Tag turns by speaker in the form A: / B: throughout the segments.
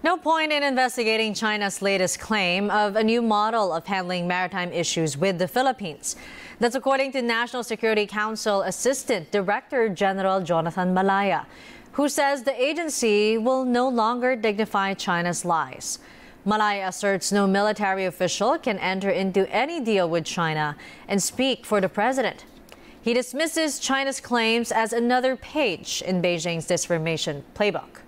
A: No point in investigating China's latest claim of a new model of handling maritime issues with the Philippines. That's according to National Security Council Assistant Director General Jonathan Malaya, who says the agency will no longer dignify China's lies. Malaya asserts no military official can enter into any deal with China and speak for the president. He dismisses China's claims as another page in Beijing's disinformation playbook.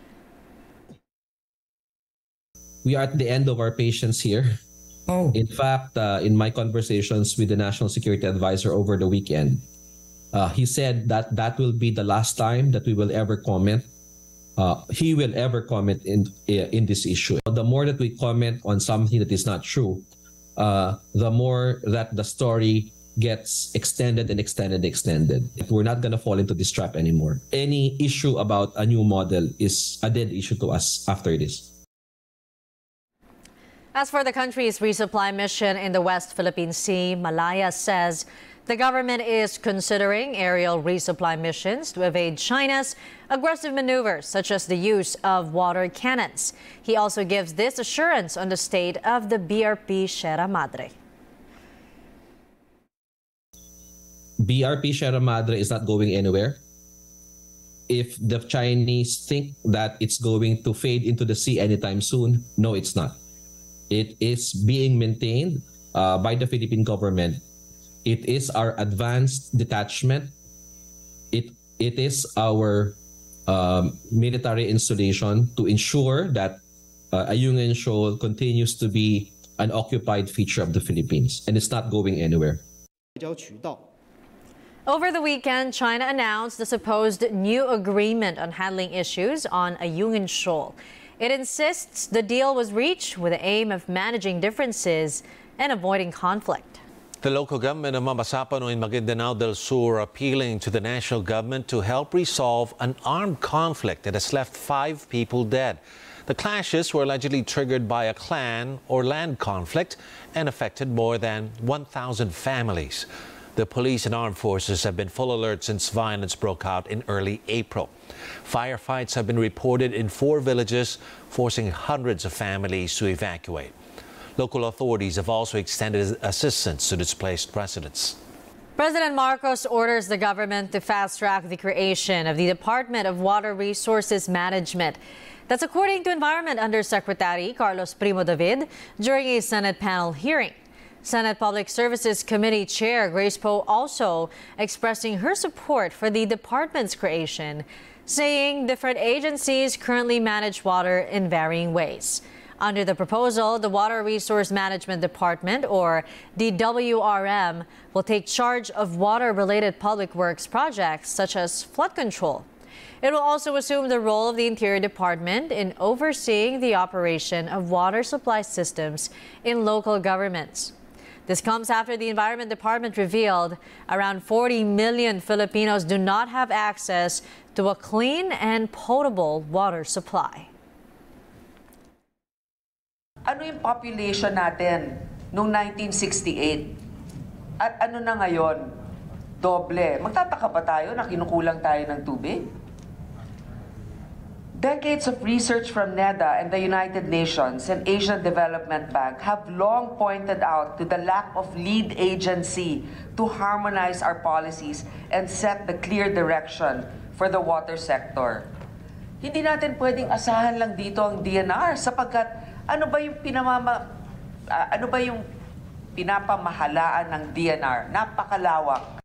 B: We are at the end of our patience here. In fact, in my conversations with the National Security Advisor over the weekend, he said that that will be the last time that we will ever comment. He will ever comment in this issue. The more that we comment on something that is not true, the more that the story gets extended and extended. We're not going to fall into this trap anymore. Any issue about a new model is a dead issue to us after this.
A: As for the country's resupply mission in the West Philippine Sea, Malaya says the government is considering aerial resupply missions to evade China's aggressive maneuvers, such as the use of water cannons. He also gives this assurance on the state of the BRP Sierra Madre.
B: BRP Sierra Madre is not going anywhere. If the Chinese think that it's going to fade into the sea anytime soon, no, it's not. It is being maintained by the Philippine government. It is our advanced detachment. It is our military installation to ensure that Ayungin Shoal continues to be an occupied feature of the Philippines, and it's not going anywhere.
A: Over the weekend, China announced the supposed new agreement on handling issues on Ayungin Shoal. It insists the deal was reached with the aim of managing differences and avoiding conflict.
C: The local government of Mapasapano in Maguindanao del Sur appealing to the national government to help resolve an armed conflict that has left 5 people dead. The clashes were allegedly triggered by a clan or land conflict and affected more than 1,000 families. The police and armed forces have been full alert since violence broke out in early April. Firefights have been reported in 4 villages, forcing hundreds of families to evacuate. Local authorities have also extended assistance to displaced residents.
A: President Marcos orders the government to fast-track the creation of the Department of Water Resources Management. That's according to Environment Undersecretary Carlos Primo David during a Senate panel hearing. Senate Public Services Committee Chair Grace Poe also expressing her support for the department's creation, saying different agencies currently manage water in varying ways. Under the proposal, the Water Resource Management Department, or DWRM, will take charge of water-related public works projects such as flood control. It will also assume the role of the Interior Department in overseeing the operation of water supply systems in local governments. This comes after the Environment Department revealed around 40 million Filipinos do not have access to a clean and potable water supply.
D: Ano yung population natin noong 1968? At ano na ngayon? Doble. Magtataka ba tayo na kinukulang tayo ng tubig? Decades of research from NEDA and the United Nations and Asian Development Bank have long pointed out to the lack of lead agency to harmonize our policies and set the clear direction for the water sector. Hindi natin pwedeng asahan lang dito ang DNR sapagkat ano ba yung pinapamahalaan ng DNR? Napakalawak.